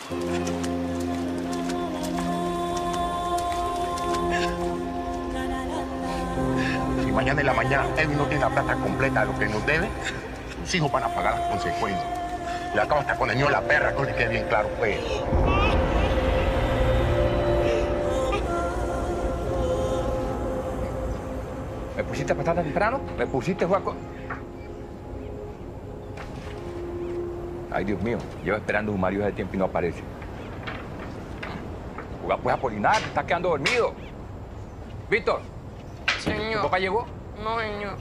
Si mañana en la mañana Edwin no tiene la plata completa de lo que nos debe, sus hijos van a pagar las consecuencias. Le acabo hasta con el niño la perra, que le quede bien claro, pues. ¿Me pusiste patata temprano? ¿Me pusiste juego? Ay, Dios mío, llevo esperando a un marido de tiempo y no aparece. Juga pues Apolinar, te estás quedando dormido. Víctor. Señor. ¿Tu papá llegó? No, señor.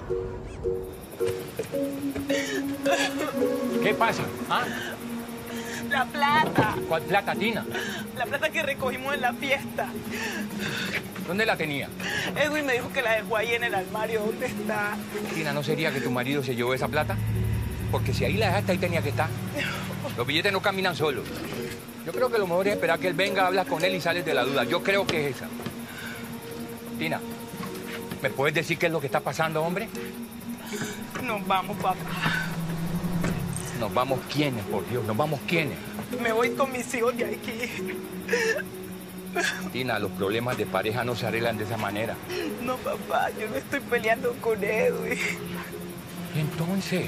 ¿Qué pasa? ¿Ah? La plata. ¿Cuál plata, Tina? La plata que recogimos en la fiesta. ¿Dónde la tenía? Edwin me dijo que la dejó ahí en el armario. ¿Dónde está? Tina, ¿no sería que tu marido se llevó esa plata? Porque si ahí la dejaste, ahí tenía que estar. Los billetes no caminan solos. Yo creo que lo mejor es esperar que él venga, hablas con él y sales de la duda. Yo creo que es esa. Tina, ¿me puedes decir qué es lo que está pasando, hombre? Nos vamos, papá. ¿Nos vamos quiénes, por Dios? ¿Nos vamos quiénes? Me voy con mis hijos de aquí. Tina, los problemas de pareja no se arreglan de esa manera. No, papá, yo no estoy peleando con Edwin. ¿Y entonces?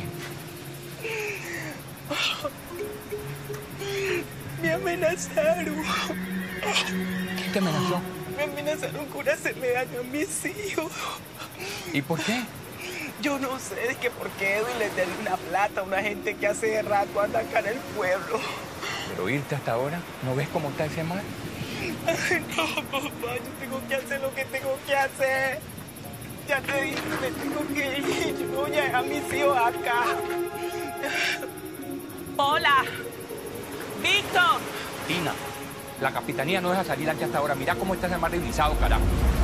Me amenazaron. ¿Quién te amenazó? Me amenazaron con hacerle daño a mis hijos. ¿Y por qué? Yo no sé, es que porque Edwin les debe una plata a una gente que hace rato anda acá en el pueblo. Pero irte hasta ahora, ¿no ves cómo está ese mar? Ay, no, papá, yo tengo que hacer lo que tengo que hacer. Ya te dije, me tengo que ir. Yo voy a dejar a mis hijos acá. Hola. Víctor. Tina, la capitanía no deja salir antes hasta ahora. Mira cómo está ese mar deslizado, carajo.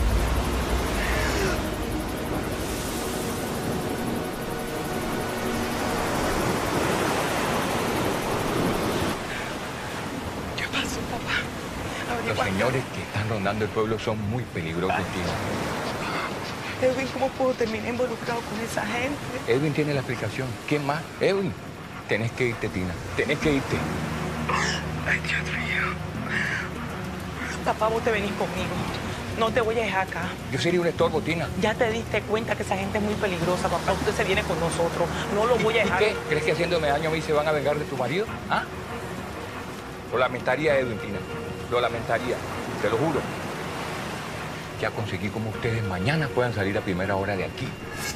¿Qué pasó, papá? Los señores que están rondando el pueblo son muy peligrosos, Tina. Edwin, ¿cómo puedo terminar involucrado con esa gente? Edwin tiene la explicación. ¿Quién más? Edwin. Tenés que irte, Tina. Tenés que irte. Ay, Dios mío. Papá, vos te venís conmigo. No te voy a dejar acá. Yo sería un estorbo, Tina. Ya te diste cuenta que esa gente es muy peligrosa, papá. Usted se viene con nosotros. No lo voy a ¿Y dejar. qué? ¿Crees que haciéndome daño a mí se van a vengar de tu marido? ¿Ah? Lo lamentaría, Edwin, Tina. Lo lamentaría. Te lo juro. Ya conseguí como ustedes mañana puedan salir a primera hora de aquí.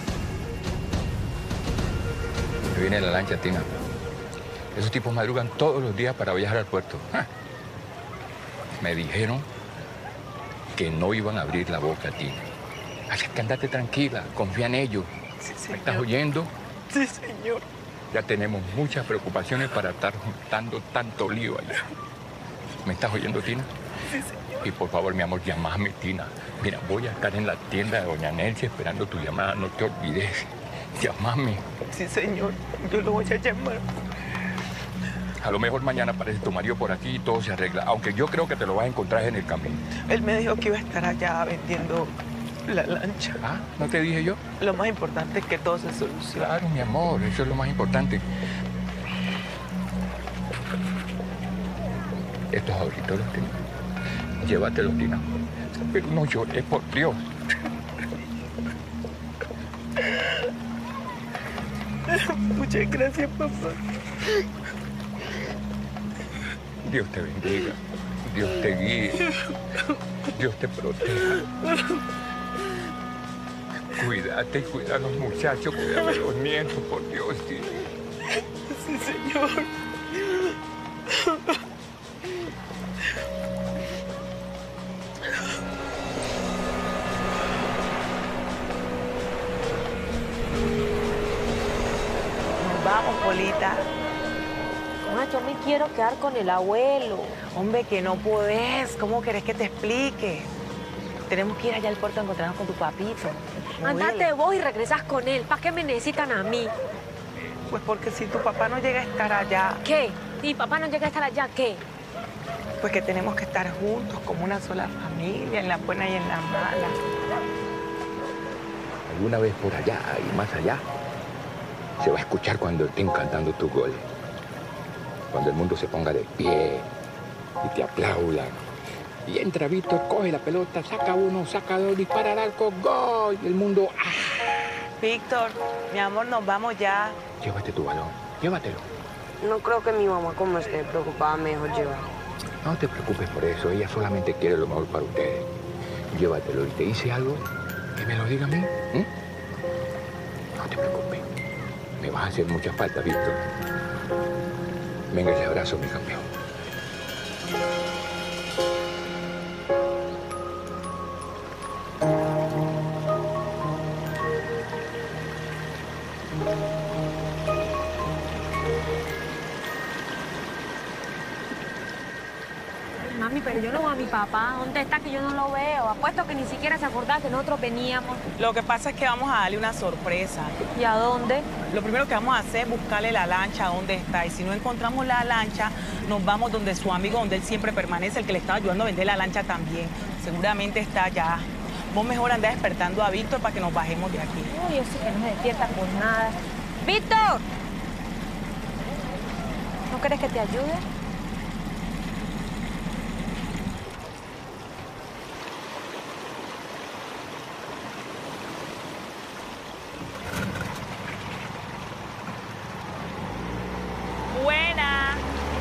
Me viene la lancha, Tina. Esos tipos madrugan todos los días para viajar al puerto. ¡Ah! Me dijeron que no iban a abrir la boca, Tina. Así que andate tranquila, confía en ellos. Sí, señor. ¿Me estás oyendo? Sí, señor. Ya tenemos muchas preocupaciones para estar juntando tanto lío allá. ¿Me estás oyendo, Tina? Sí, señor. Y por favor, mi amor, llamame, Tina. Mira, voy a estar en la tienda de doña Nelcy esperando tu llamada. No te olvides. Llamame. Sí, señor. Yo lo voy a llamar. A lo mejor mañana aparece tu marido por aquí y todo se arregla. Aunque yo creo que te lo vas a encontrar en el camino. Él me dijo que iba a estar allá vendiendo la lancha. ¿Ah? ¿No te dije yo? Lo más importante es que todo se solucione. Claro, mi amor. Eso es lo más importante. Estos ahorritos los tengo. Llévatelos, Tina. Pero no llores, por Dios. Muchas gracias, papá. Dios te bendiga. Dios te guíe. Dios te proteja. Cuídate y cuida a los muchachos, cuida a los nietos, por Dios, Tina. Sí, señor. Vamos, Polita. Mamá, yo me quiero quedar con el abuelo. Hombre, que no podés. ¿Cómo querés que te explique? Tenemos que ir allá al puerto a encontrarnos con tu papito. Andate vos y regresas con él. ¿Para qué me necesitan a mí? Pues porque si tu papá no llega a estar allá, ¿Qué? Si papá no llega a estar allá, ¿qué? pues que tenemos que estar juntos como una sola familia, en la buena y en la mala. Alguna vez por allá y más allá, se va a escuchar cuando estén cantando tus goles. Cuando el mundo se ponga de pie y te aplaudan. Y entra Víctor, coge la pelota, saca uno, saca dos, dispara al arco, ¡gol! Y el mundo... ¡ah! Víctor, mi amor, nos vamos ya. Llévate tu balón, llévatelo. No creo que mi mamá, como esté preocupada, mejor llevar. No te preocupes por eso, ella solamente quiere lo mejor para ustedes. Llévatelo. ¿Y te dice algo? Que me lo diga a mí. No te preocupes. Me vas a hacer mucha falta, Víctor. Venga, ese abrazo, mi campeón. Mami, pero yo no veo a mi papá. ¿Dónde está que yo no lo veo? Apuesto que ni siquiera se acordaba que nosotros veníamos. Lo que pasa es que vamos a darle una sorpresa. ¿Y a dónde? Lo primero que vamos a hacer es buscarle la lancha a dónde está. Y si no encontramos la lancha, nos vamos donde su amigo, donde él siempre permanece, el que le estaba ayudando a vender la lancha también. Seguramente está allá. Vos mejor andás despertando a Víctor para que nos bajemos de aquí. Uy, yo sé que no me despierta por nada. ¡Víctor! ¿No quieres que te ayude? Buenas.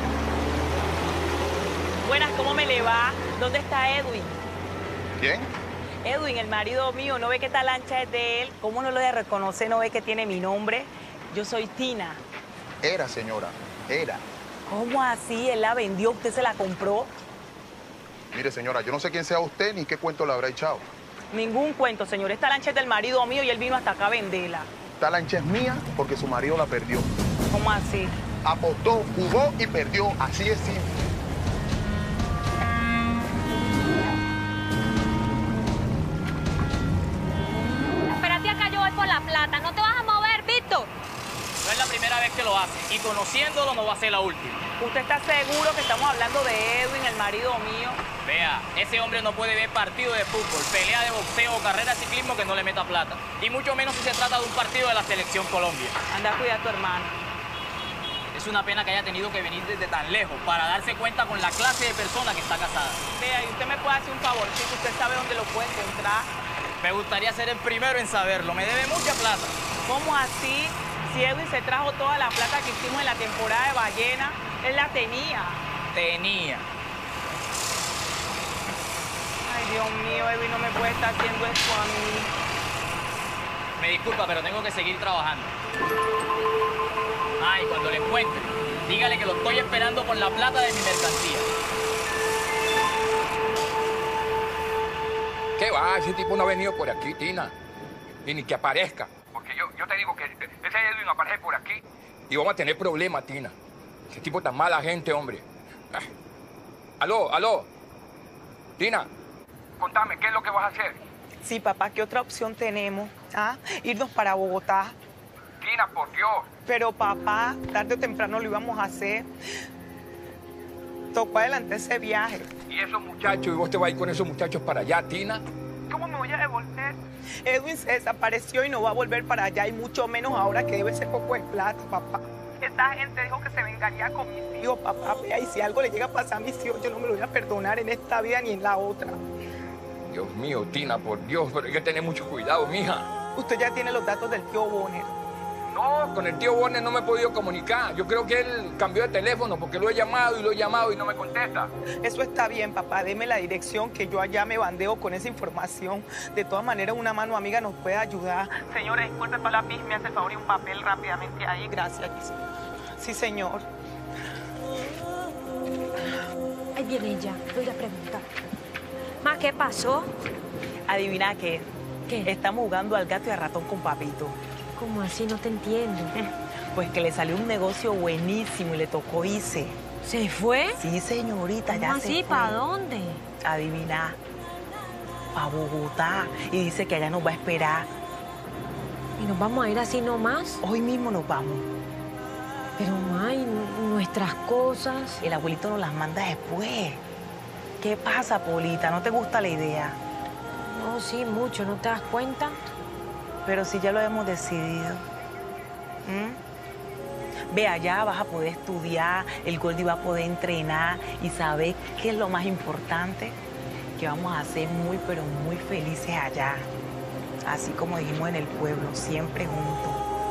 Buenas, ¿cómo me le va? ¿Dónde está Edwin? ¿Quién? Edwin, el marido mío, ¿no ve que esta lancha es de él? ¿Cómo no lo de reconocer? ¿No ve que tiene mi nombre? Yo soy Tina. Era, señora, era. ¿Cómo así? ¿Él la vendió? ¿Usted se la compró? Mire, señora, yo no sé quién sea usted ni qué cuento le habrá echado. Ningún cuento, señor. Esta lancha es del marido mío y él vino hasta acá a venderla. Esta lancha es mía porque su marido la perdió. ¿Cómo así? Apostó, jugó y perdió. Así es simple. Espérate acá, yo voy por la plata. ¿No te vas a mover, Víctor? No es la primera vez que lo hace y conociéndolo no va a ser la última. ¿Usted está seguro que estamos hablando de Edwin, el marido mío? Vea, ese hombre no puede ver partido de fútbol, pelea de boxeo o carrera de ciclismo que no le meta plata. Y mucho menos si se trata de un partido de la Selección Colombia. Anda a cuidar a tu hermano. Es una pena que haya tenido que venir desde tan lejos para darse cuenta con la clase de persona que está casada. Vea, y usted me puede hacer un favorcito, usted sabe dónde lo puede encontrar. Me gustaría ser el primero en saberlo, me debe mucha plata. ¿Cómo así? Si Edwin se trajo toda la plata que hicimos en la temporada de ballena, él la tenía. Tenía. Ay, Dios mío, Edwin no me puede estar haciendo esto a mí. Me disculpa, pero tengo que seguir trabajando. Ay, cuando le encuentre, dígale que lo estoy esperando con la plata de mi mercancía. ¿Qué va? Ese tipo no ha venido por aquí, Tina. Y ni que aparezca. Porque yo te digo que ese Edwin aparece por aquí y vamos a tener problemas, Tina. Ese tipo tan mala gente, hombre. Aló. Tina, contame, ¿qué es lo que vas a hacer? Sí, papá, ¿qué otra opción tenemos? ¿Ah? Irnos para Bogotá. Tina, por Dios. Pero papá, tarde o temprano lo íbamos a hacer. Tocó adelante ese viaje. ¿Y esos muchachos? ¿Y vos te vas a ir con esos muchachos para allá, Tina? ¿Cómo me voy a devolver? Edwin se desapareció y no va a volver para allá, y mucho menos ahora que debe ser poco de plata, papá. Esta gente dijo que se vengaría con mis hijos, papá. Vea, y si algo le llega a pasar a mis hijos, yo no me lo voy a perdonar en esta vida ni en la otra. Dios mío, Tina, por Dios, pero hay que tener mucho cuidado, mija. Usted ya tiene los datos del tío Bonner. No, con el tío Bonner no me he podido comunicar. Yo creo que él cambió de teléfono porque lo he llamado y no me contesta. Eso está bien, papá. Deme la dirección que yo allá me bandeo con esa información. De todas maneras, una mano amiga nos puede ayudar. Señora, disculpe para la pis, me hace el favor y un papel rápidamente ahí. Gracias. Sí, señor. Ahí viene ella. Voy a preguntar. ¿Más qué pasó? Adivina qué. ¿Qué? Estamos jugando al gato y al ratón con papito. ¿Cómo así? No te entiendo. Pues que le salió un negocio buenísimo y le tocó irse. ¿Se fue? Sí, señorita, ¿Cómo ya así? se fue. ¿Para dónde? Adivina. A Bogotá. Y dice que allá nos va a esperar. ¿Y nos vamos a ir así nomás? Hoy mismo nos vamos. Pero, May, nuestras cosas... El abuelito nos las manda después. ¿Qué pasa, Polita? ¿No te gusta la idea? No, sí, mucho. ¿No te das cuenta? Pero si ya lo hemos decidido. Ve, allá vas a poder estudiar, el Goldie va a poder entrenar y saber qué es lo más importante, que vamos a ser muy, pero muy felices allá. Así como dijimos en el pueblo, siempre juntos.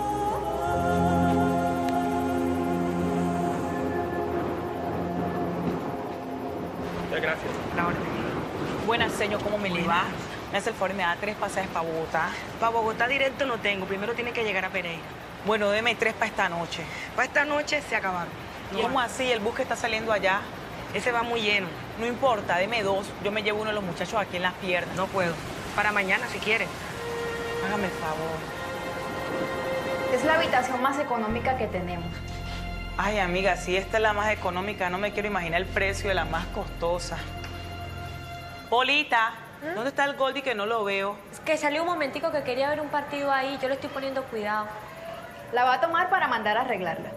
Muchas gracias. Buenas, señor, ¿cómo me le va? Me hace el favor y me da 3 pasajes para Bogotá. Para Bogotá directo no tengo. Primero tiene que llegar a Pereira. Bueno, deme 3 para esta noche. Para esta noche se acabaron. No ¿Cómo va. así? El bus que está saliendo allá. Ese va muy lleno. No importa, deme 2. Yo me llevo uno de los muchachos aquí en las piernas. No puedo. Para mañana, si quiere. Hágame el favor. Es la habitación más económica que tenemos. Ay, amiga, si esta es la más económica, no me quiero imaginar el precio de la más costosa. Polita, ¿dónde está el Goldie que no lo veo? Es que salió un momentico que quería ver un partido ahí. Yo le estoy poniendo cuidado. La va a tomar para mandar a arreglarla.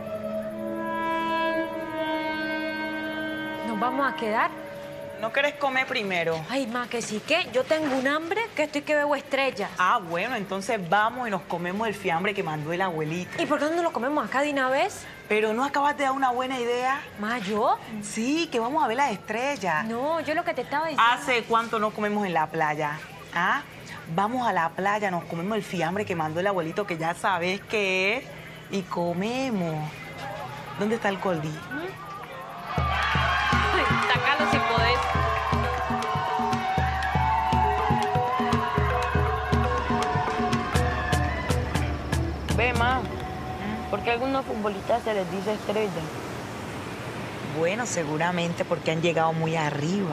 ¿Nos vamos a quedar? ¿No querés comer primero? Ay, ma, que sí que yo tengo un hambre que estoy que bebo estrellas. Ah, bueno, entonces vamos y nos comemos el fiambre que mandó el abuelito. ¿Y por qué no lo comemos acá de una vez? Pero ¿no acabas de dar una buena idea? ¿Ma, yo? Sí, que vamos a ver las estrellas. No, yo lo que te estaba diciendo... ¿Hace cuánto no comemos en la playa? ¿Ah? Vamos a la playa, nos comemos el fiambre que mandó el abuelito, que ya sabes qué es, y comemos. ¿Dónde está el Goldie? Sácalo si podés. Ve, ma. ¿Por qué a algunos futbolistas se les dice estrella? Bueno, seguramente porque han llegado muy arriba.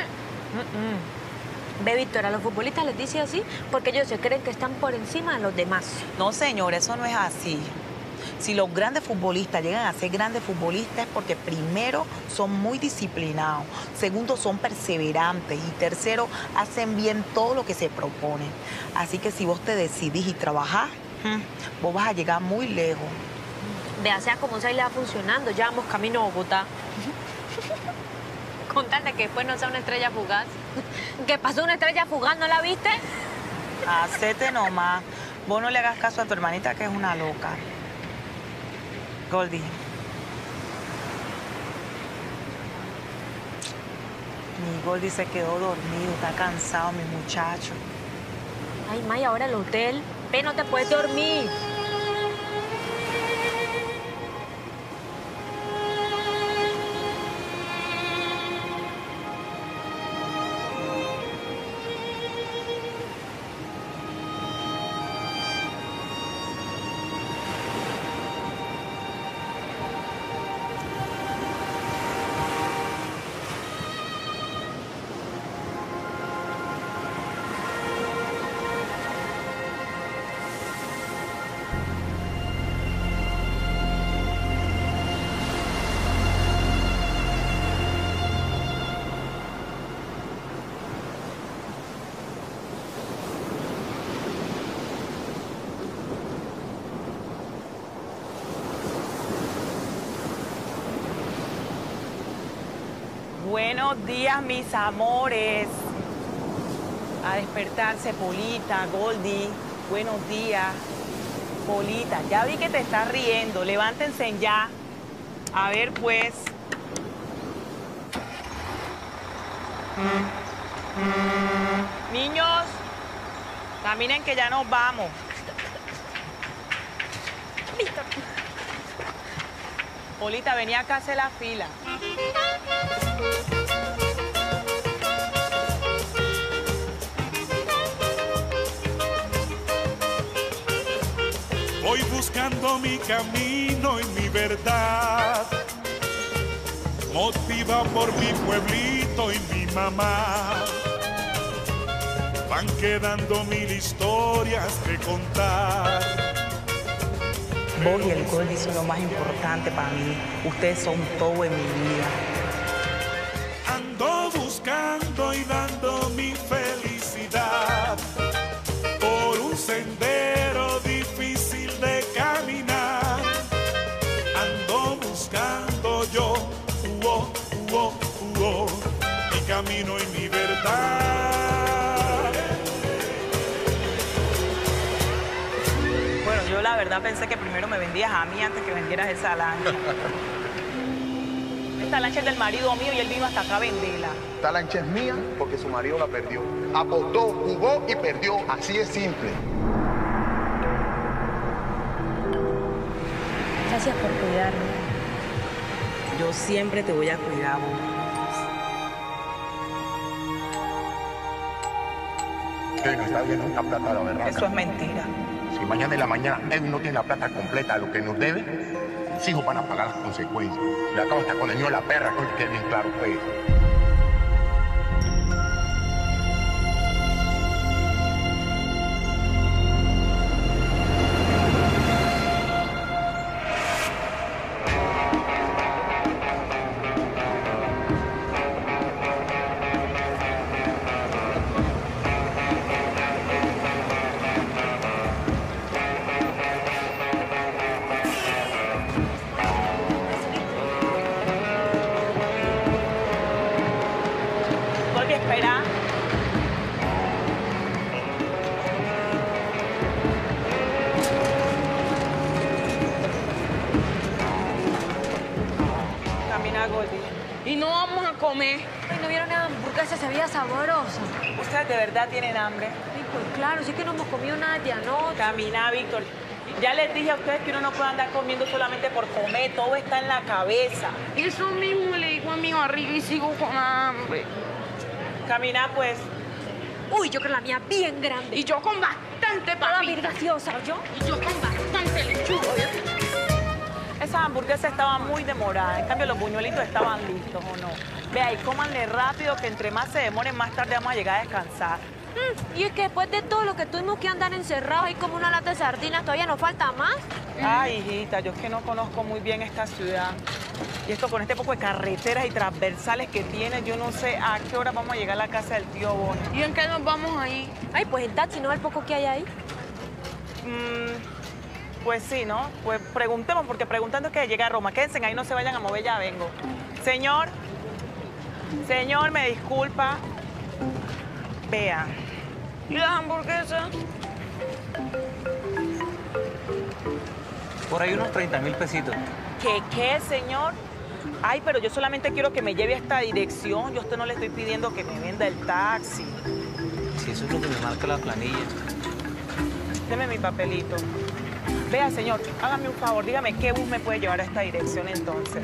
Ve, Víctor, a los futbolistas les dice así porque ellos se creen que están por encima de los demás. No, señor, eso no es así. Si los grandes futbolistas llegan a ser grandes futbolistas es porque primero son muy disciplinados, segundo son perseverantes y tercero hacen bien todo lo que se proponen. Así que si vos te decidís y trabajás, vos vas a llegar muy lejos. Vea, sea como sea, le va funcionando. Ya vamos camino a Bogotá. Contarle que después no sea una estrella fugaz. ¿Qué pasó una estrella fugaz? ¿No la viste? Hacete nomás. Vos no le hagas caso a tu hermanita que es una loca. Goldie. Mi Goldie se quedó dormido, está cansado, mi muchacho. Ay, May, ahora el hotel. Ve, no te puedes dormir. Buenos días, mis amores. A despertarse, Polita, Goldie. Buenos días. Polita, ya vi que te estás riendo. Levántense ya. A ver, pues. Niños, caminen que ya nos vamos. Polita, venía acá a hacer la fila. Voy buscando mi camino y mi verdad, motivado por mi pueblito y mi mamá. Van quedando 1000 historias que contar. Vos y el Goldie son lo más importante para mí. Ustedes son todo en mi vida. Ando buscando y dando mi felicidad por un sendero difícil de caminar. Ando buscando yo mi camino y mi verdad. Bueno, yo la verdad verdad pensé que primero me vendías a mí antes que vendieras esa lancha. Esta lancha es del marido mío y él vino hasta acá a venderla. Esta lancha es mía porque su marido la perdió. Apostó, jugó y perdió. Así es simple. Gracias por cuidarme. Yo siempre te voy a cuidar, amor. Usted no está viendo esta plata, la verdad. Eso es mentira. Si mañana en la mañana Edwin no tiene la plata completa de lo que nos debe, mis hijos van a pagar las consecuencias. Le acabo hasta con el niño la perra, que quede bien claro, pues. Espera. Camina, Goldie. Y no vamos a comer. Ay, ¿no vieron la hamburguesa? Se veía sabrosa. ¿Ustedes de verdad tienen hambre? Ay, pues claro, sí que no hemos comido nada de anoche. Camina, Víctor. Ya les dije a ustedes que uno no puede andar comiendo solamente por comer. Todo está en la cabeza. Eso mismo le digo a mi barriga y sigo con hambre. Camina, pues. Uy, yo creo la mía bien grande. Y yo con bastante Toda papita. bien graciosa, ¿yo? Y yo con bastante lechuga. Esa hamburguesa estaba muy demorada. En cambio, los buñuelitos estaban listos, ¿o no? Vea, y cómanle rápido, que entre más se demoren, más tarde vamos a llegar a descansar. Y es que después de todo lo que tuvimos que andar encerrados ahí como una lata de sardinas, ¿todavía nos falta más? Ay, hijita, yo es que no conozco muy bien esta ciudad. Y esto con este poco de carreteras y transversales que tiene, yo no sé a qué hora vamos a llegar a la casa del tío Bono. ¿Y en qué nos vamos ahí? Ay, pues en taxi, ¿no? El poco que hay ahí. Pues sí, ¿no? Pues preguntemos, porque preguntando es que llega a Roma. Quédense ahí, no se vayan a mover, ya vengo. Señor, me disculpa. Vea. ¿Y las hamburguesas? Por ahí unos 30.000 pesitos. ¿Qué, señor? Ay, pero yo solamente quiero que me lleve a esta dirección. Yo a usted no le estoy pidiendo que me venda el taxi. Si eso es lo que me marca la planilla. Deme mi papelito. Vea, señor, hágame un favor. Dígame qué bus me puede llevar a esta dirección entonces.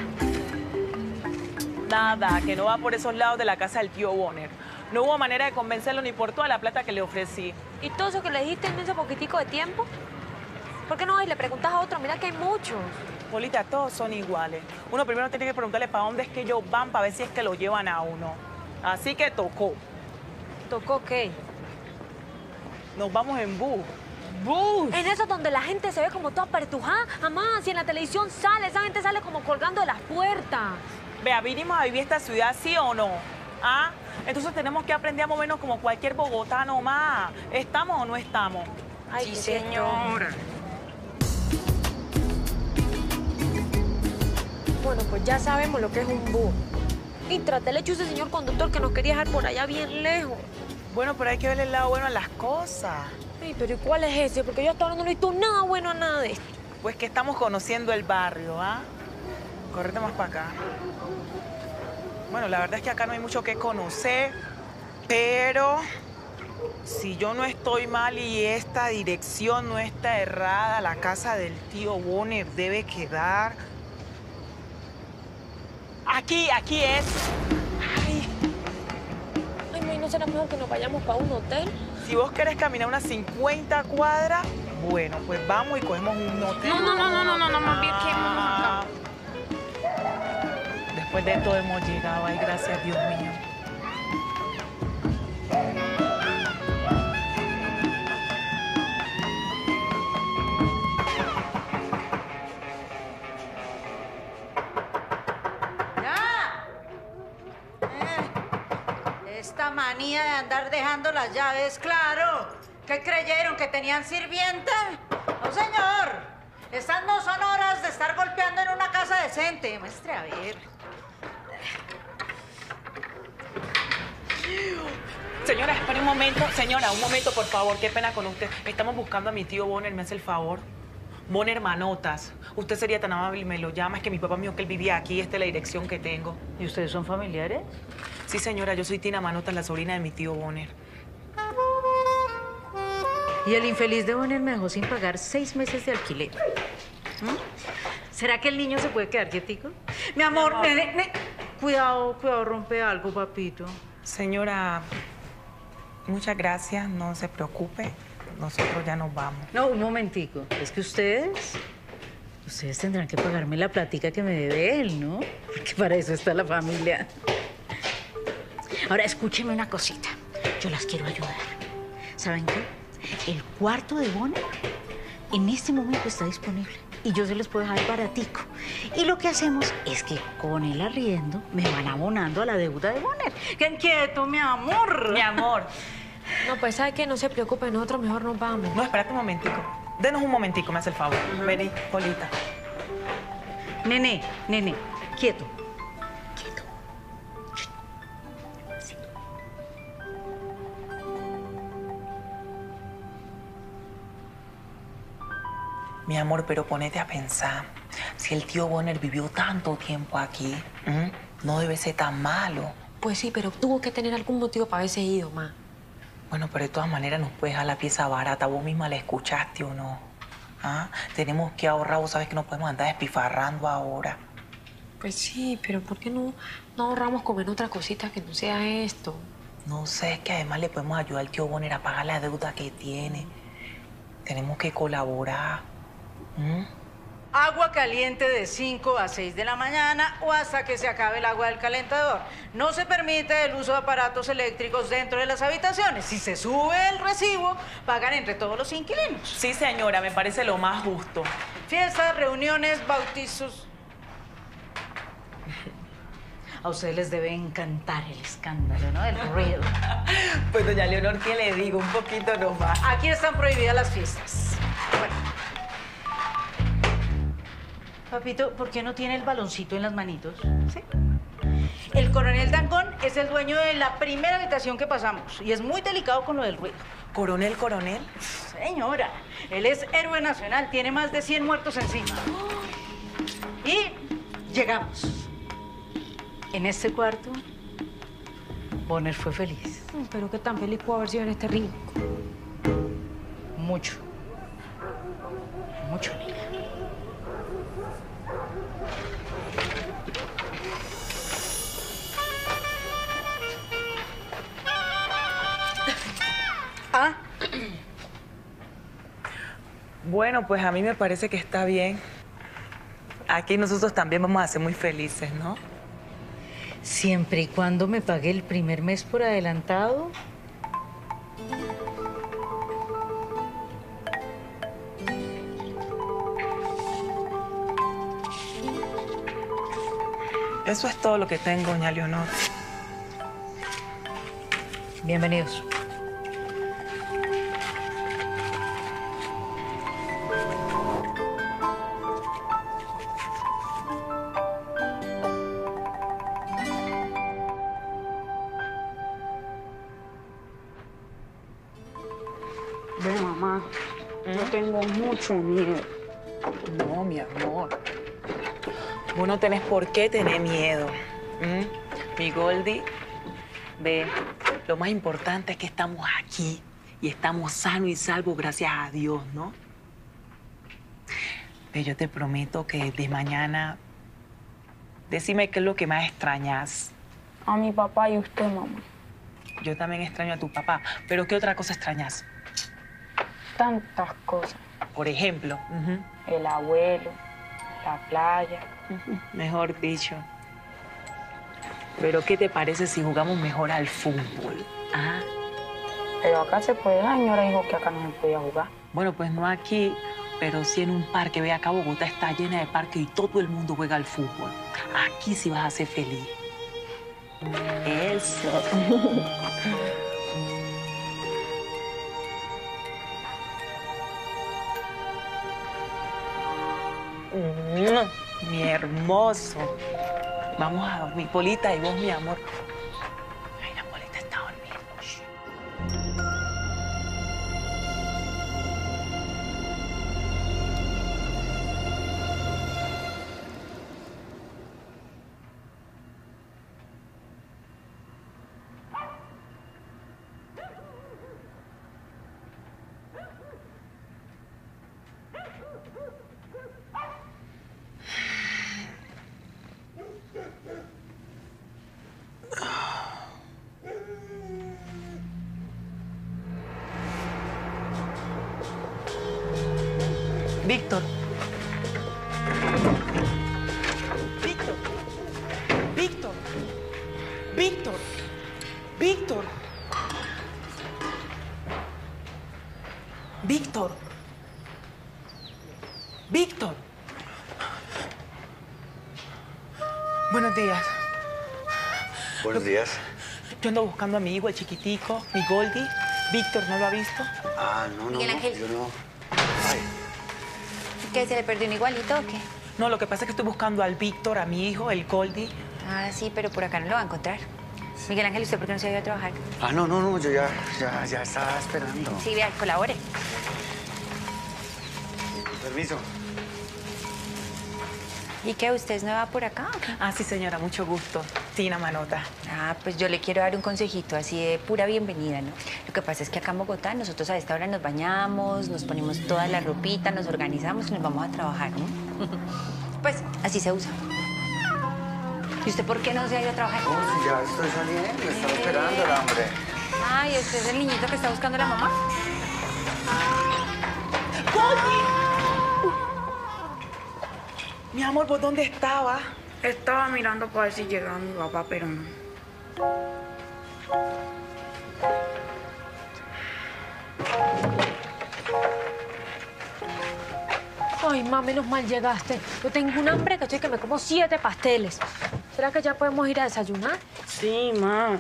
Nada, que no va por esos lados de la casa del tío Bonner. No hubo manera de convencerlo ni por toda la plata que le ofrecí. ¿Y todo eso que le dijiste en ese poquitico de tiempo? ¿Por qué no vas y le preguntas a otro? Mira que hay muchos. Polita, todos son iguales. Uno primero tiene que preguntarle para dónde es que ellos van para ver si es que lo llevan a uno. Así que tocó. ¿Tocó qué? Nos vamos en bus. ¡Bus! En eso donde la gente se ve como toda apertujada. Jamás, si en la televisión sale, esa gente sale como colgando de las puertas. Vea, vinimos a vivir esta ciudad, ¿sí o no? ¿Ah? Entonces tenemos que aprender a movernos como cualquier bogotano más. ¿Estamos o no estamos? Ay, sí, señora. Bueno, pues ya sabemos lo que es un bus. Y tratele hecho ese señor conductor que nos quería dejar por allá bien lejos. Bueno, pero hay que verle el lado bueno a las cosas. Ay, pero ¿y cuál es ese? Porque yo hasta ahora no le he visto nada bueno a nada de esto. Pues que estamos conociendo el barrio, ¿ah? Correte más para acá. Bueno, la verdad es que acá no hay mucho que conocer, pero si yo no estoy mal y esta dirección no está errada, la casa del tío Bonner debe quedar... Aquí es. Ay, ¿no será mejor que nos vayamos para un hotel? Si vos querés caminar unas 50 cuadras, bueno, pues vamos y cogemos un hotel. No, más bien quedémonos acá. Después de todo hemos llegado, ay, gracias, Dios mío. Esta manía de andar dejando las llaves, claro. ¿Qué creyeron? ¿Que tenían sirvienta? No, señor. Estas no son horas de estar golpeando en una casa decente. Muestre, a ver. Señora, espere un momento. Señora, un momento, por favor. Qué pena con usted. Estamos buscando a mi tío Bonner. ¿Me hace el favor? Bonner Manotas. Usted sería tan amable y me lo llama. Es que mi papá me dijo que él vivía aquí. Esta es la dirección que tengo. ¿Y ustedes son familiares? Sí, señora. Yo soy Tina Manotas, la sobrina de mi tío Bonner. Y el infeliz de Bonner me dejó sin pagar 6 meses de alquiler. ¿Será que el niño se puede quedar quietico? Mi amor, cuidado, rompe algo, papito. Señora, muchas gracias. No se preocupe. Nosotros ya nos vamos. No, un momentico. Es que ustedes tendrán que pagarme la platica que me debe él, ¿no? Porque para eso está la familia. Ahora, escúcheme una cosita. Yo las quiero ayudar. ¿Saben qué? El cuarto de Bonner en este momento está disponible. Y yo se los puedo dejar baratico. Y lo que hacemos es que con el arriendo me van abonando a la deuda de Bonner. ¡Qué inquieto, mi amor! Mi amor. No, pues, ¿sabe qué? No se preocupe, nosotros mejor nos vamos. No, espérate un momentico. Denos un momentico, me hace el favor. Vení, Polita. Nene, quieto. Mi amor, pero ponete a pensar. Si el tío Bonner vivió tanto tiempo aquí, no debe ser tan malo. Pues sí, pero tuvo que tener algún motivo para haberse ido, ma. Bueno, pero de todas maneras nos puedes dejar la pieza barata. ¿Vos misma la escuchaste o no? ¿Ah? Tenemos que ahorrar. Vos sabés que no podemos andar despifarrando ahora. Pues sí, pero ¿por qué no ahorramos como en otra cosita que no sea esto? No sé, es que además le podemos ayudar al tío Bonner a pagar la deuda que tiene. Tenemos que colaborar. Agua caliente de 5 a 6 de la mañana o hasta que se acabe el agua del calentador. No se permite el uso de aparatos eléctricos dentro de las habitaciones. Si se sube el recibo, pagan entre todos los inquilinos. Sí, señora, me parece lo más justo. Fiestas, reuniones, bautizos. A ustedes les debe encantar el escándalo, ¿no? El ruido. Pues, doña Leonor, ¿qué le digo? Un poquito nomás. Aquí están prohibidas las fiestas. Bueno. Papito, ¿por qué no tiene el baloncito en las manitos? ¿Sí? El coronel Dangón es el dueño de la primera habitación que pasamos y es muy delicado con lo del ruido. ¿Coronel? Señora, él es héroe nacional, tiene más de 100 muertos encima. Y llegamos. En este cuarto, Bonner fue feliz. Pero qué tan feliz pudo haber sido en este rincón. Mucho, niña. Bueno, pues a mí me parece que está bien. Aquí nosotros también vamos a ser muy felices, ¿no? Siempre y cuando me pague el primer mes por adelantado. Eso es todo lo que tengo, doña Leonor. Bienvenidos. Ve, mamá, yo tengo mucho miedo. No, mi amor. Vos no tenés por qué tener miedo. Mi Goldie, ve, lo más importante es que estamos aquí y estamos sanos y salvos gracias a Dios, ¿no? Ve, yo te prometo que desde mañana, decime qué es lo que más extrañas. A mi papá y usted, mamá. Yo también extraño a tu papá, pero ¿qué otra cosa extrañas? Tantas cosas. Por ejemplo. El abuelo, la playa. Mejor dicho. Pero ¿qué te parece si jugamos mejor al fútbol? ¿Ah? Pero acá se puede, la señora dijo que acá no se podía jugar. Bueno, pues no aquí, pero sí en un parque. Ve acá, Bogotá está llena de parques y todo el mundo juega al fútbol. Aquí sí vas a ser feliz. Eso. Mi hermoso. Vamos a dormir, Polita, y vos, mi amor. Ay, la Polita está durmiendo. Víctor. Víctor. Víctor. Víctor. Víctor. Víctor. Víctor. Buenos días. Buenos días. Yo ando buscando a mi hijo, el chiquitico, mi Goldie. Víctor, ¿no lo ha visto? Ah, no, Miguel Ángel. yo no. Ay. ¿Qué, se le perdió un igualito o qué? No, lo que pasa es que estoy buscando al Víctor, a mi hijo, el Goldie. Ah, sí, pero por acá no lo va a encontrar. Miguel Ángel, ¿usted por qué no se ha ido a trabajar? Ah, no, yo ya estaba esperando. Sí, vea, colabore. Permiso. ¿Y qué, usted es nueva por acá o qué? Ah, sí, señora, mucho gusto. Tina Manota. Ah, pues yo le quiero dar un consejito así de pura bienvenida, ¿no? Lo que pasa es que acá en Bogotá nosotros a esta hora nos bañamos, nos ponemos toda la ropita, nos organizamos y nos vamos a trabajar, ¿no? Pues así se usa. ¿Y usted por qué no se ha ido a trabajar? Oh, ya estoy saliendo, estaba esperando el hambre. Ay, ¿usted es el niñito que está buscando a la mamá? ¡Goldie! Mi amor, ¿por dónde estaba? Estaba mirando para ver si llegaba mi papá, pero no. Ay, ma, menos mal llegaste. Yo tengo un hambre que estoy que me como 7 pasteles. ¿Será que ya podemos ir a desayunar? Sí, ma.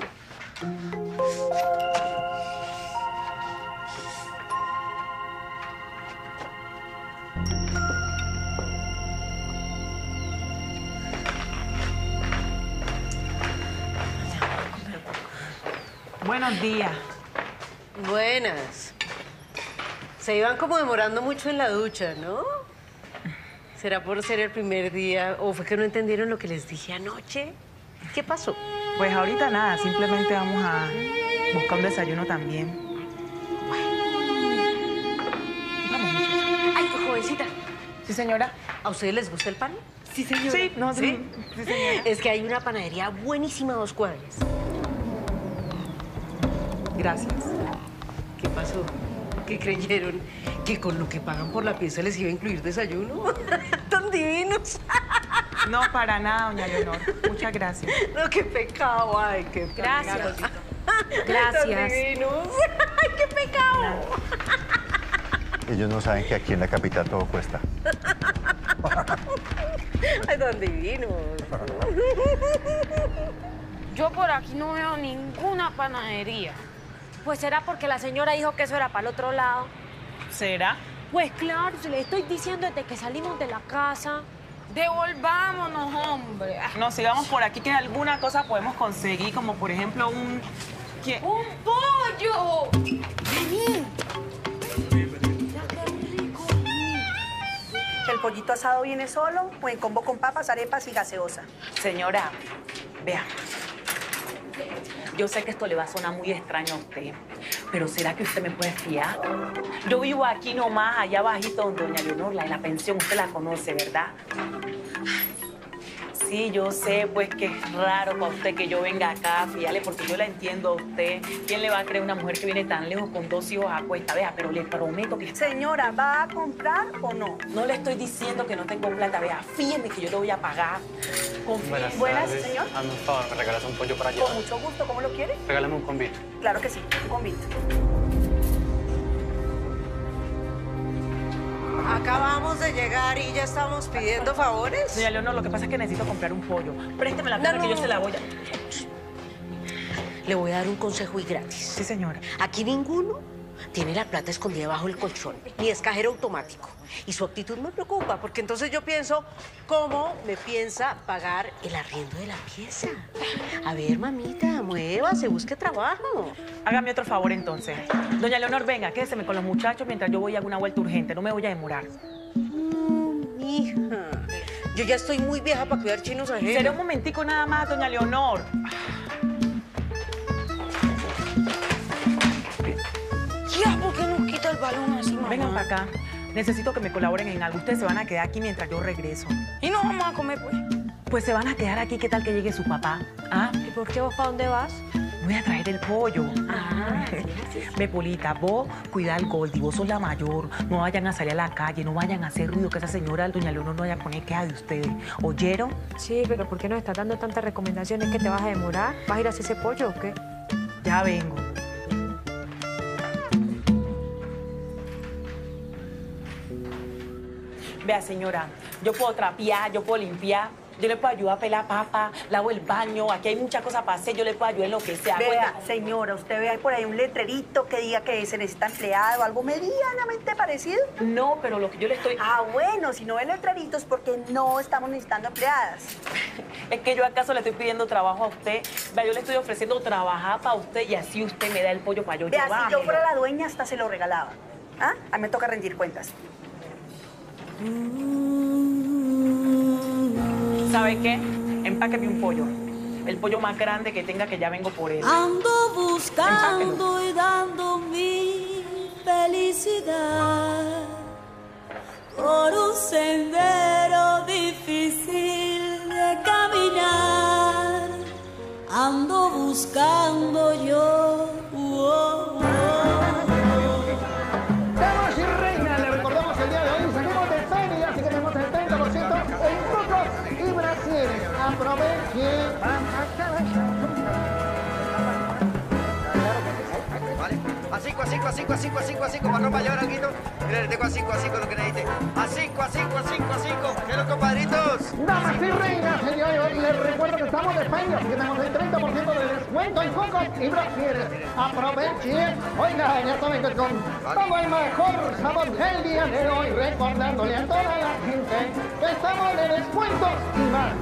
Buenos días. Buenas. Se iban como demorando mucho en la ducha, ¿no? ¿Será por ser el primer día o fue que no entendieron lo que les dije anoche? ¿Qué pasó? Pues ahorita nada, simplemente vamos a buscar un desayuno también. Vamos, muchachos. Ay, jovencita. Sí, señora. ¿A ustedes les gusta el pan? Sí, señora. Sí, no, sí. Sí, señora. Es que hay una panadería buenísima a 2 cuadras. Gracias. ¿Qué pasó? ¿Qué creyeron? ¿Que con lo que pagan por la pieza les iba a incluir desayuno? ¡Tan divinos! No, para nada, doña Leonor. Muchas gracias. No, qué pecado. Ay, qué pecado. Gracias. Tan divinos. Ay, qué pecado. Ellos no saben que aquí en la capital todo cuesta. Ay, tan divinos. Yo por aquí no veo ninguna panadería. Pues será porque la señora dijo que eso era para el otro lado. ¿Será? Pues claro, si le estoy diciendo desde que salimos de la casa. Devolvámonos, hombre. No, sigamos por aquí que alguna cosa podemos conseguir, como por ejemplo un... ¿Qué? ¡Un pollo! ¡Vení! ¿El pollito asado viene solo o en combo con papas, arepas y gaseosa? Señora, vea. Yo sé que esto le va a sonar muy extraño a usted, pero ¿será que usted me puede fiar? Yo vivo aquí nomás, allá abajito donde doña Leonor, la de la pensión, usted la conoce, ¿verdad? Sí, yo sé, pues, que es raro para usted que yo venga acá a fiarle, porque yo la entiendo a usted. ¿Quién le va a creer a una mujer que viene tan lejos con 2 hijos a cuesta? Vea, pero le prometo que... Señora, ¿va a comprar o no? No le estoy diciendo que no tengo plata, vea, fíjeme que yo le voy a pagar. Buenas, señor. Hazme un favor, ¿me regalas un pollo para llevar? Con mucho gusto, ¿cómo lo quiere? Regálame un convito. Claro que sí, un convito. Acabamos de llegar y ya estamos pidiendo favores. Doña Leonor, lo que pasa es que necesito comprar un pollo. Présteme la plata que yo se la voy a... Le voy a dar un consejo y gratis. Sí, señora. Aquí ninguno tiene la plata escondida bajo el colchón, ni es cajero automático. Y su actitud me preocupa, porque entonces yo pienso, ¿cómo me piensa pagar el arriendo de la pieza? A ver, mamita, muévase, busque trabajo. Hágame otro favor, entonces. Doña Leonor, venga, quédeseme con los muchachos mientras yo voy a una vuelta urgente. No me voy a demorar. Hija, yo ya estoy muy vieja para cuidar chinos ajenos. Será un momentico nada más, doña Leonor. Ya, ¿por qué no quita el balón así, mamá? Vengan para acá. Necesito que me colaboren en algo. Ustedes se van a quedar aquí mientras yo regreso. ¿Y no vamos a comer, pues? Pues se van a quedar aquí. ¿Qué tal que llegue su papá? ¿Ah? ¿Y por qué vos para dónde vas? Voy a traer el pollo. Ve, Polita, vos cuida al Goldie, vos sos la mayor. No vayan a salir a la calle, no vayan a hacer ruido, que esa señora, doña Leonor, no vaya a poner queja de ustedes. ¿Oyeron? Sí, pero ¿por qué nos estás dando tantas recomendaciones que te vas a demorar? ¿Vas a ir a hacer ese pollo o qué? Ya vengo. Vea, señora, yo puedo trapear, yo puedo limpiar, yo le puedo ayudar a pelar papa, lavo el baño, aquí hay muchas cosas para hacer, yo le puedo ayudar en lo que sea. Venga, señora, ¿usted ve por ahí un letrerito que diga que se necesita empleado, algo medianamente parecido? No, pero lo que yo le estoy... Ah, bueno, si no ve letreritos es porque no estamos necesitando empleadas. Es que yo acaso le estoy pidiendo trabajo a usted. Vea, yo le estoy ofreciendo trabajar para usted y así usted me da el pollo para yo Vea, llevármelo. si yo fuera la dueña hasta se lo regalaba. ¿Ah? A mí me toca rendir cuentas. ¿Sabe qué? Empáqueme un pollo. El pollo más grande que tenga, que ya vengo por él. Ando buscando y dando mi felicidad por un sendero difícil de caminar. Ando buscando yo. Damas y reinas, le recordamos el día de hoy salimos de feria, así que tenemos el 30% en trucos y brasieres. Aprovechen. ¿Vale? A 5, ¿para ropa llevar alguito? Mira, le tengo a 5 lo que necesite. A 5, ¿qué los compadritos? Damas y reinas, el día de hoy les recuerdo que estamos de feria, así que tenemos el 30% de descuento en cocos y brasieres. Aprovechen. Oiga, ya saben que con todo el mejor sabor del día de hoy, recordándole a toda la gente que estamos de descuentos y más.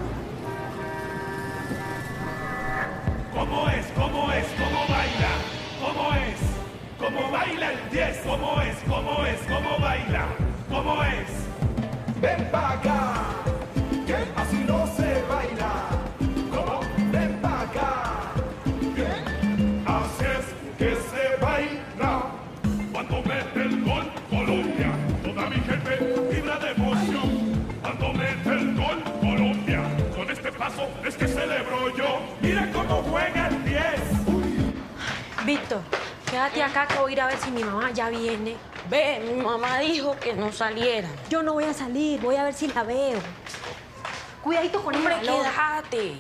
¿Cómo es? ¿Cómo baila? ¿Cómo baila el 10? ¿Cómo baila? ¿Cómo es? Ven pa' acá, que así no se baila. ¿Cómo? Ven pa' acá, que así es que se baila. Cuando mete el gol Colombia, toda mi gente vibra de emoción. Cuando mete el gol Colombia, con este paso es que celebro yo. Mira cómo juega el 10. Víctor, quédate acá que voy a ir a ver si mi mamá ya viene. Ve, mi mamá dijo que no saliera. Yo no voy a salir, voy a ver si la veo. Cuidadito con el Hombre, balón. quédate.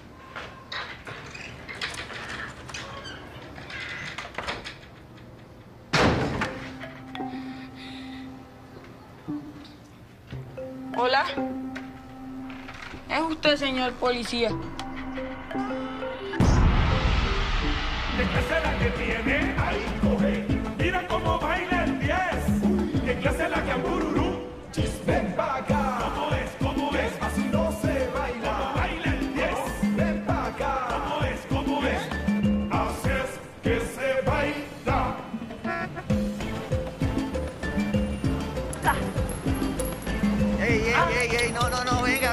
Hola. ¿Es usted, señor policía? ¿Qué clase la que tiene? Ahí coge. Mira cómo baila el 10. ¿Qué clase la que ambururú? Ven pa' acá. ¿Cómo es? Así no se baila. ¿Cómo baila el 10? Ven pa' acá. ¿Cómo es? Así es que se baila. Ey, no, venga.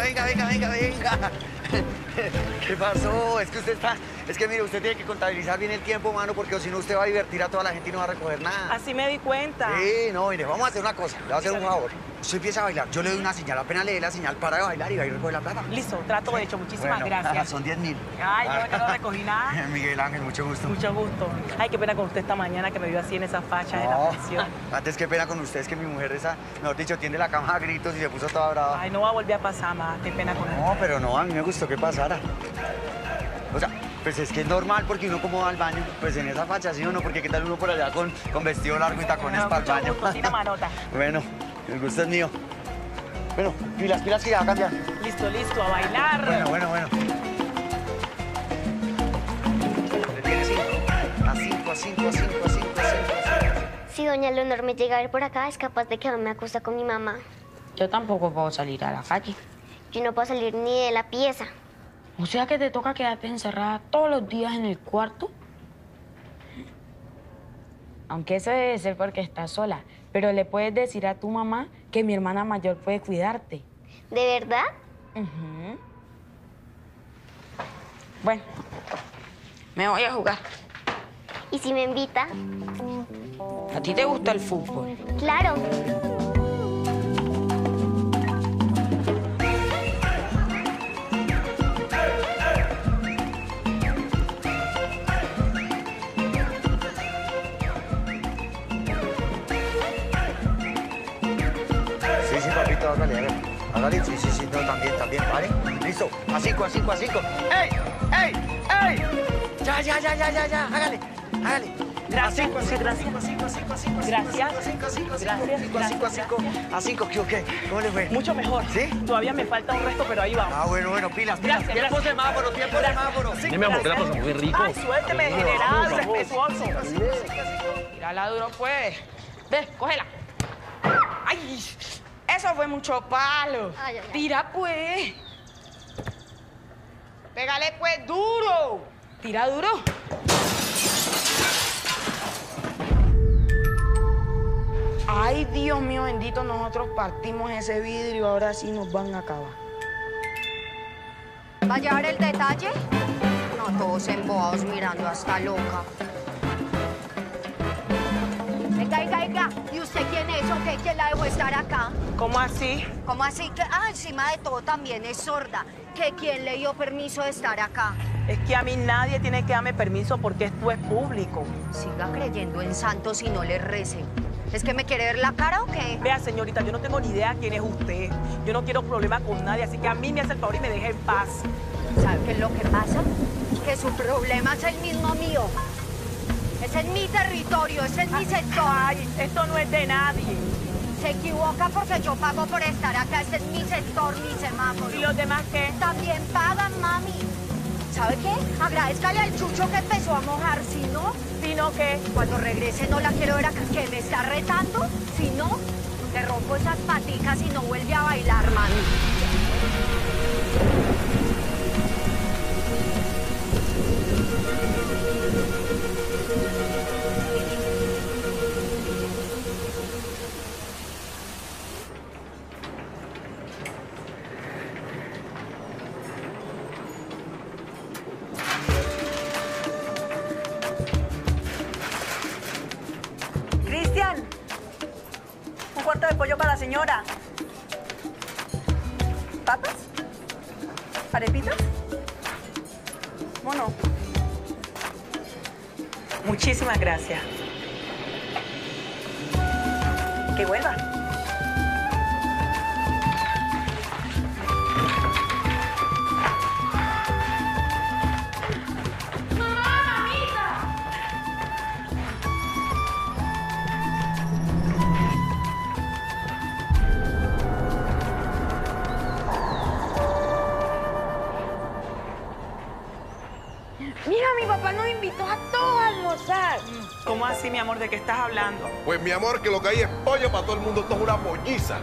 ¿Qué pasó? Es que usted está... Es que mire, usted tiene que contabilizar bien el tiempo, mano, porque si no usted va a divertir a toda la gente y no va a recoger nada. Así me di cuenta. Sí, no, mire, vamos a hacer una cosa. Le voy a hacer un favor. Usted empieza a bailar, yo le doy una señal, apenas le dé la señal, para de bailar y va a ir a recoger la plata. Listo, trato hecho. Muchísimas gracias. Son 10.000. Ay, yo no recogí nada. Miguel Ángel, mucho gusto. Mucho gusto. Ay, qué pena con usted esta mañana que me vio así en esa facha de la pensión. Antes, qué pena con usted, es que mi mujer esa, mejor dicho, tiende la cama a gritos y se puso toda brava. Ay, no va a volver a pasar más. Qué pena con usted. No, pero no, a mí me gustó que pasara. O sea, pues es que es normal porque uno como va al baño, pues en esa facha, ¿sí o no? Porque qué tal uno por allá con vestido largo y tacones para el baño. Gusto, sin manota. Bueno, el gusto es mío. Bueno, pilas que ya va a cambiar. Listo, a bailar. Bueno. A 5. Si doña Leonor me llega a ver por acá, es capaz de que no me acuesta con mi mamá. Yo tampoco puedo salir a la calle. Yo no puedo salir ni de la pieza. O sea que te toca quedarte encerrada todos los días en el cuarto. Aunque eso debe ser porque estás sola. Pero le puedes decir a tu mamá que mi hermana mayor puede cuidarte. ¿De verdad? Bueno, me voy a jugar. ¿Y si me invita? ¿A ti te gusta el fútbol? Claro. Hágale, sí, no, también, ¿vale? Listo, a 5. ¡Ey! Ya, hágale. Gracias. A 5, ¿qué? ¿Cómo le fue? Mucho mejor. ¿Sí? Todavía me falta un resto, pero ahí vamos. Ah, bueno, pilas. Gracias. Tiempo de semáforo. Dime, amor, que la pasamos muy rico. Ay, suélteme, general, respetuoso. Tírala duro, pues. Ve, cógela. ¡Ay! Eso fue mucho palo. Tira, pues. Pégale, pues, duro. Tira duro. Ay, Dios mío bendito, nosotros partimos ese vidrio, ahora sí nos van a acabar. ¿Va a llevar el detalle? No, todos embobados mirando hasta loca. Venga. ¿Y usted quién es o qué? ¿Quién la dejó estar acá? ¿Cómo así? ¿Cómo así? Encima de todo también es sorda. ¿Que quién le dio permiso de estar acá? Es que a mí nadie tiene que darme permiso porque esto es público. Siga creyendo en santos y no le rece. ¿Es que me quiere ver la cara o qué? Vea, señorita, yo no tengo ni idea quién es usted. Yo no quiero problemas con nadie, así que a mí me hace el favor y me deje en paz. ¿Sabe qué es lo que pasa? Que su problema es el mismo mío. Ese es mi territorio, ese es mi sector. Ay, esto no es de nadie. Se equivoca porque yo pago por estar acá. Ese es mi sector, mi semáforo. ¿Y los demás qué? También pagan, mami. ¿Sabe qué? Agradézcale al chucho que empezó a mojar. Si no... ¿Si no qué? Cuando regrese no la quiero ver acá. ¿Que me está retando? Si no, le rompo esas paticas y no vuelve a bailar, mami. Cristian, un cuarto de pollo para la señora. ¿Papas? ¿Arepitas? Mono. Muchísimas gracias. Que vuelva. Mira, mi papá nos invitó a todos a almorzar. ¿Cómo así, mi amor? ¿De qué estás hablando? Pues, mi amor, que lo que hay es pollo para todo el mundo. Esto es una polliza.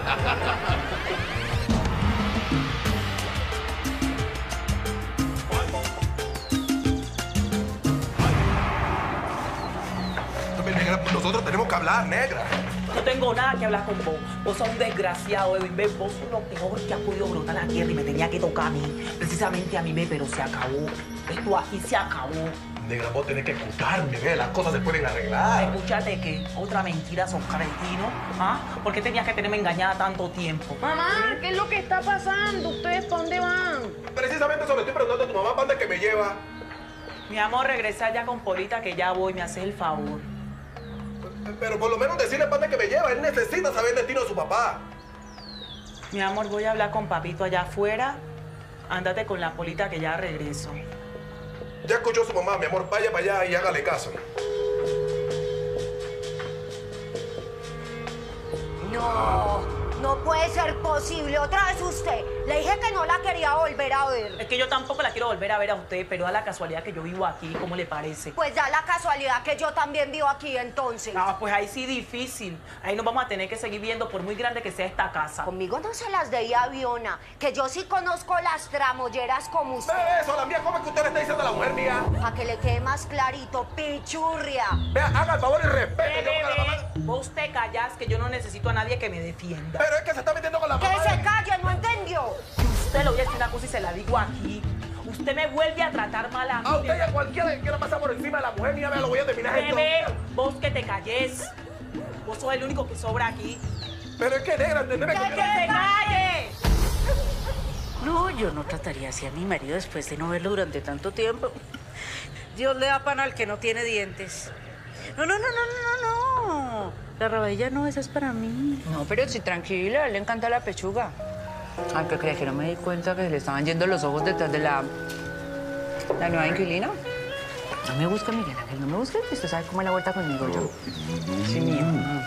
Nosotros tenemos que hablar, negra. No tengo nada que hablar con vos. Vos sos un desgraciado, Edwin. Ves, vos sos lo peor que ha podido brotar la tierra y me tenía que tocar a mí. Precisamente a mí, ve, pero se acabó. Esto aquí se acabó. Negra, vos tenés que escucharme, ve, las cosas se pueden arreglar. Escúchate que otra mentira son cretino. ¿Ah? ¿Por qué tenías que tenerme engañada tanto tiempo? Mamá, ¿qué es lo que está pasando? ¿Ustedes para dónde van? Precisamente eso me estoy preguntando a tu mamá, ¿para dónde que me lleva? Mi amor, regresa ya con Polita que ya voy, me haces el favor. Pero por lo menos decirle para dónde que me lleva. Él necesita saber el destino de su papá. Mi amor, voy a hablar con papito allá afuera. Ándate con la Polita que ya regreso. Ya escuchó su mamá, mi amor. Vaya para allá y hágale caso. No puede ser posible. Otra vez usted. Le dije que no la quería volver a ver. Es que yo tampoco la quiero volver a ver a usted, pero da la casualidad que yo vivo aquí. ¿Cómo le parece? Pues da la casualidad que yo también vivo aquí, entonces. Ah, pues ahí sí difícil. Ahí nos vamos a tener que seguir viendo por muy grande que sea esta casa. Conmigo no se las de aviona, que yo sí conozco las tramolleras como usted. Eso, la mía, ¿cómo es que usted le está diciendo a la mujer mía? Para que le quede más clarito, pichurria. Vea, haga el favor y respete. Vos te callás que yo no necesito a nadie que me defienda. Pero es que se está metiendo con la mamá. Que se calle, ¿no entendió? Usted le voy a decir una cosa y se la digo aquí. Usted me vuelve a tratar mal a mí. A usted y a cualquiera que quiera pasar por encima de la mujer mía, vea, lo voy a terminar esto. Bebé, vos que te calles. Vos sos el único que sobra aquí. Pero es que, negra, entendeme ¡Que se calle! No, yo no trataría así a mi marido después de no verlo durante tanto tiempo. Dios le da pan al que no tiene dientes. No. La rabadilla no, esa es para mí. No, pero sí, tranquila, a él le encanta la pechuga. Ay, ¿qué crees? Que no me di cuenta que se le estaban yendo los ojos detrás de la nueva inquilina. No me busque, Miguel Ángel, no me busque, que usted sabe cómo es la vuelta conmigo yo. Sí, mío.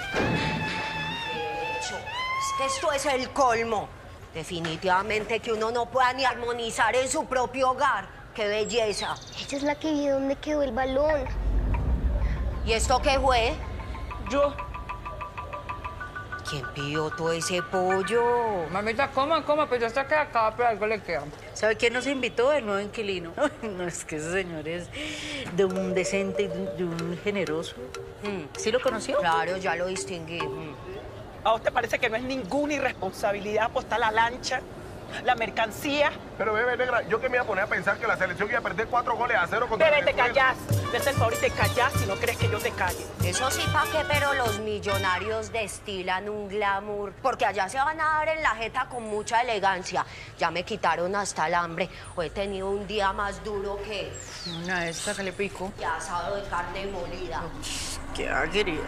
Es que esto es el colmo. Definitivamente que uno no pueda ni armonizar en su propio hogar. ¡Qué belleza! Ella es la que vio dónde quedó el balón. ¿Y esto qué fue? Yo. ¿Quién pidió todo ese pollo? Mamita, coma, pues ya está que acaba, pero algo le queda. ¿Sabe quién nos invitó? El nuevo inquilino. No, es que ese señor es de un decente y de un generoso. ¿Sí lo conoció? Claro, ya lo distinguí. ¿A usted parece que no es ninguna irresponsabilidad apostar la lancha, la mercancía? Pero, bebé, negra, yo que me iba a poner a pensar que la selección iba a perder 4-0 contra Bebé, te Venezuela. callás. Desde el favor y te callás si no crees que yo te calle. Eso sí, ¿pa' qué? Pero los millonarios destilan un glamour. Porque allá se van a dar en la jeta con mucha elegancia. Ya me quitaron hasta el hambre. Hoy he tenido un día más duro que... Una esta que le pico. Y asado de carne molida. Qué querida.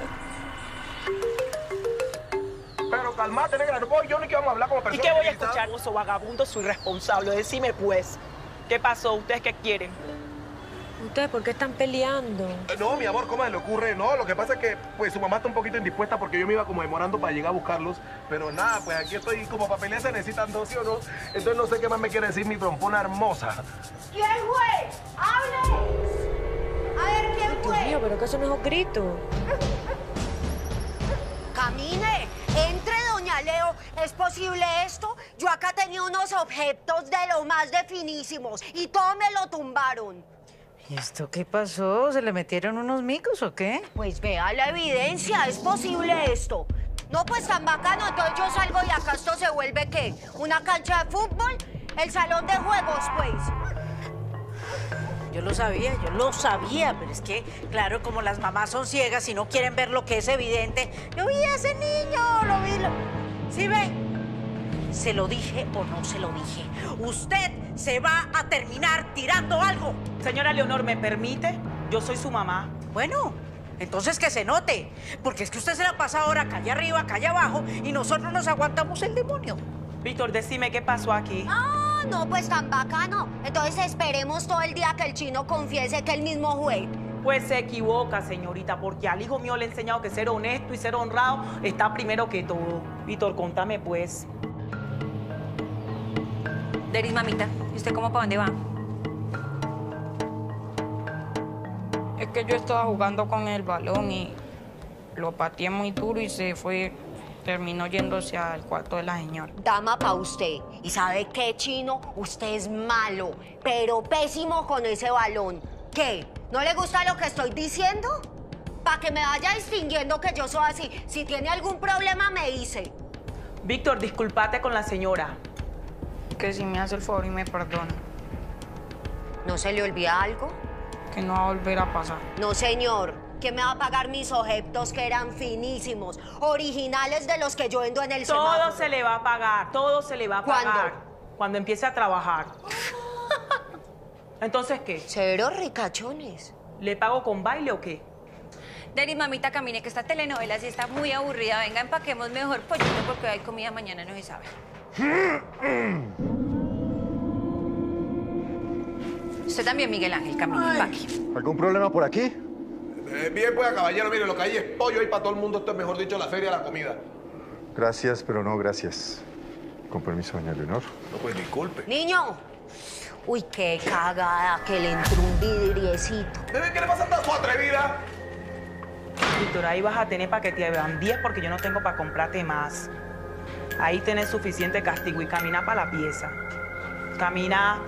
Pero calmate, negra, no puedo yo ni que vamos a hablar como ¿Y personas. qué voy a civilizadas. escuchar? Oso vagabundo, soy responsable. Decime, pues, ¿qué pasó? ¿Ustedes qué quieren? ¿Ustedes por qué están peleando? No, mi amor, ¿cómo se le ocurre? No, lo que pasa es que pues su mamá está un poquito indispuesta porque yo me iba como demorando para llegar a buscarlos. Pero nada, pues aquí estoy como para pelear se necesitan dos, ¿sí o no? Entonces no sé qué más me quiere decir mi trompona hermosa. ¿Quién fue? ¡Hable! A ver, ¿quién fue? Dios mío, pero ¿qué son esos gritos? Camine, entre, doña Leo. ¿Es posible esto? Yo acá tenía unos objetos de lo más de finísimos y todo me lo tumbaron. ¿Y esto qué pasó? ¿Se le metieron unos micos o qué? Pues vea la evidencia, ¿es posible esto? No, pues tan bacano, entonces yo salgo y acá esto se vuelve, ¿qué? ¿Una cancha de fútbol? ¿El salón de juegos, pues? Yo lo sabía, pero es que, claro, como las mamás son ciegas y no quieren ver lo que es evidente, yo vi a ese niño, lo vi. ¿Sí ve? ¿Se lo dije o no se lo dije? Usted se va a terminar tirando algo. Señora Leonor, ¿me permite? Yo soy su mamá. Bueno, entonces que se note, porque es que usted se la pasa ahora calle arriba, calle abajo, y nosotros nos aguantamos el demonio. Víctor, decime qué pasó aquí. Ah, no, pues tan bacano. Entonces esperemos todo el día que el chino confiese que él mismo fue. Pues se equivoca, señorita, porque al hijo mío le he enseñado que ser honesto y ser honrado está primero que todo. Víctor, contame, pues. Deris, mamita, ¿y usted cómo para dónde va? Es que yo estaba jugando con el balón y lo pateé muy duro y se fue, terminó yéndose al cuarto de la señora. Dama pa' usted. ¿Y sabe qué, chino? Usted es malo, pero pésimo con ese balón. ¿Qué? ¿No le gusta lo que estoy diciendo? Para que me vaya distinguiendo que yo soy así. Si tiene algún problema, me dice. Víctor, discúlpate con la señora. Que si me hace el favor y me perdona. ¿No se le olvida algo? Que no va a volver a pasar. No, señor. ¿Quién me va a pagar mis objetos que eran finísimos, originales de los que yo vendo en el semáforo? Todo se le va a pagar, todo se le va a pagar. Cuando empiece a trabajar. ¿Entonces qué? Cero ricachones. ¿Le pago con baile o qué? Deris, mamita, camine, que esta telenovela sí está muy aburrida. Venga, empaquemos mejor pollito porque hay comida mañana, no se sabe. Usted también, Miguel Ángel, camine, empaque. ¿Algún problema por aquí? Bien, pues, caballero, mire, lo que hay es pollo ahí para todo el mundo. Esto es, mejor dicho, la feria de la comida. Gracias, pero no gracias. Con permiso, doña Leonor. No, pues, disculpe. Niño. Uy, qué cagada, que le entró un vidriecito. Bebé, ¿qué le pasa a su atrevida? Víctor, ahí vas a tener para que te vean 10 porque yo no tengo para comprarte más. Ahí tenés suficiente castigo y camina para la pieza. Camina.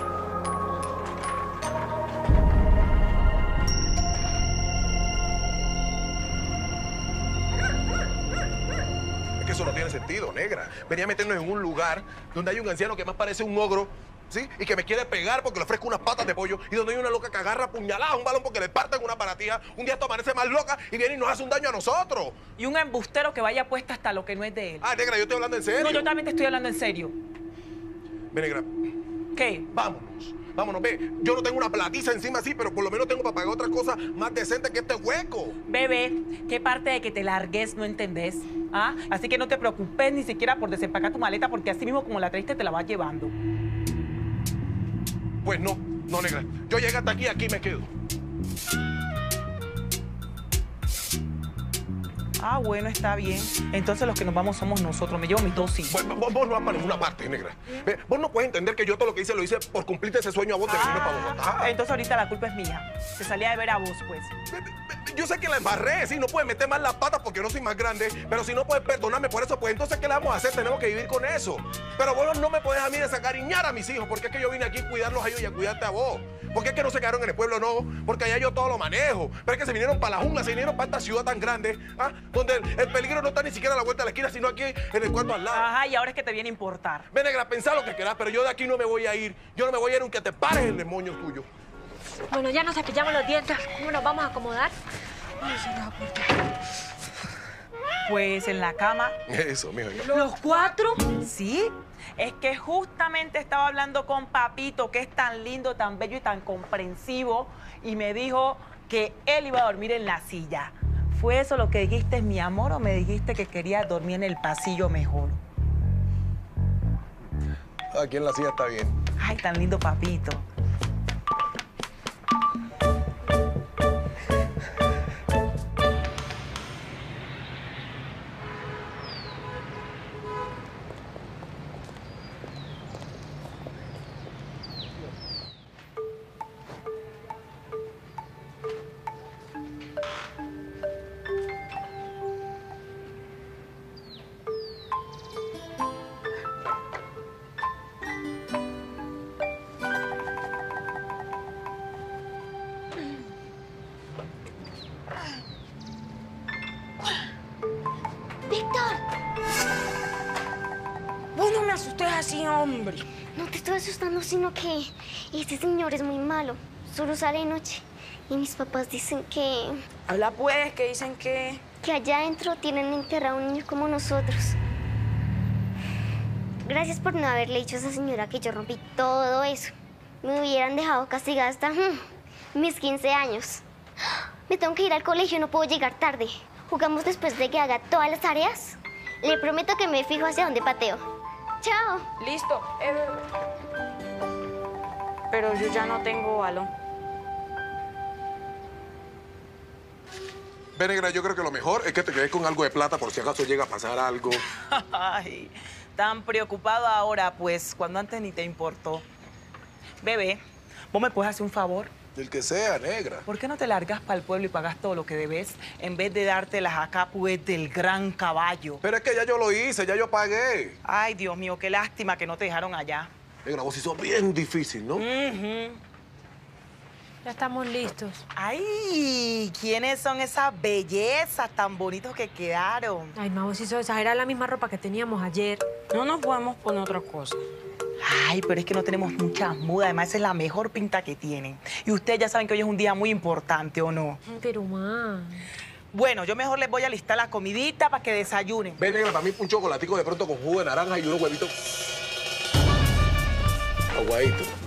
Es que eso no tiene sentido, negra. Venía a meternos en un lugar donde hay un anciano que más parece un ogro, ¿sí? Y que me quiere pegar porque le ofrezco unas patas de pollo. Y donde hay una loca que agarra puñalada a un balón porque le parten una paratija. Un día esto amanece más loca y viene y nos hace un daño a nosotros. Y un embustero que vaya puesta hasta lo que no es de él. Ah, negra, yo estoy hablando en serio. No, yo también te estoy hablando en serio. Ven, negra. ¿Qué? Vámonos. Vámonos, ve. Yo no tengo una platiza encima así, pero por lo menos tengo para pagar otra cosa más decente que este hueco. Bebé, ¿qué parte de que te largues no entendés? ¿Ah? Así que no te preocupes ni siquiera por desempacar tu maleta, porque así mismo como la traiste te la vas llevando. Pues no, negra. Yo llegué hasta aquí me quedo. Ah, bueno, está bien. Entonces los que nos vamos somos nosotros. Me llevo mis 2 hijos. Vos no vas para ninguna parte, negra. Ve, vos no puedes entender que yo todo lo que hice lo hice por cumplirte ese sueño a vos de venirme para Bogotá. Entonces ahorita la culpa es mía. Te salía de ver a vos, pues. Yo sé que la embarré, sí, no puedes meter más las patas porque no soy más grande, pero si no puedes perdonarme por eso, pues entonces, ¿qué le vamos a hacer? Tenemos que vivir con eso. Pero vos no me podés a mí desacariñar a mis hijos, porque es que yo vine aquí a cuidarlos a ellos y a cuidarte a vos. Porque es que no se quedaron en el pueblo, no, porque allá yo todo lo manejo. Pero es que se vinieron para la jungla, se vinieron para esta ciudad tan grande, ¿ah? Donde el peligro no está ni siquiera a la vuelta de la esquina, sino aquí en el cuarto al lado. Ajá, y ahora es que te viene a importar. Ve, negra, pensá lo que quieras, pero yo de aquí no me voy a ir. Yo no me voy a ir aunque te pares el demonio tuyo. Bueno, ya nos cepillamos los dientes. ¿Cómo nos vamos a acomodar? Ay, cerrada la puerta. Pues en la cama. Eso, mijo. ¿Los 4? Sí. Es que justamente estaba hablando con Papito, que es tan lindo, tan bello y tan comprensivo, y me dijo que él iba a dormir en la silla. ¿Fue eso lo que dijiste, mi amor, o me dijiste que querías dormir en el pasillo mejor? Aquí en la silla está bien. Ay, tan lindo Papito. ¡Víctor! Vos no me asustes así, hombre. No te estoy asustando, sino que este señor es muy malo. Solo sale de noche. Y mis papás dicen que... Habla pues, que dicen que... Que allá adentro tienen enterrado a un niño como nosotros. Gracias por no haberle dicho a esa señora que yo rompí todo eso. Me hubieran dejado castigada hasta mis 15 años. Me tengo que ir al colegio, no puedo llegar tarde. ¿Jugamos después de que haga todas las tareas? Le prometo que me fijo hacia dónde pateo. ¡Chao! Listo. Pero yo ya no tengo balón. Ve, negra, yo creo que lo mejor es que te quedes con algo de plata por si acaso llega a pasar algo. Ay, tan preocupado ahora, pues, cuando antes ni te importó. Bebé, ¿vos me puedes hacer un favor? Del que sea, negra. ¿Por qué no te largas para el pueblo y pagas todo lo que debes en vez de dártelas acá, pues, del Gran Caballo? Pero es que ya yo lo hice, ya yo pagué. Ay, Dios mío, qué lástima que no te dejaron allá. Negra, vos hizo bien difícil, ¿no? Ya estamos listos. Ay, ¿quiénes son esas bellezas tan bonitos que quedaron? Ay, ma, vos hizo exagerar la misma ropa que teníamos ayer. No nos podemos poner otra cosa. Ay, pero es que no tenemos muchas mudas. Además, esa es la mejor pinta que tienen. Y ustedes ya saben que hoy es un día muy importante, ¿o no? Pero, ma... Bueno, yo mejor les voy a listar la comidita para que desayunen. Ven, negra, para mí un chocolatico de pronto con jugo de naranja y unos huevitos aguaditos.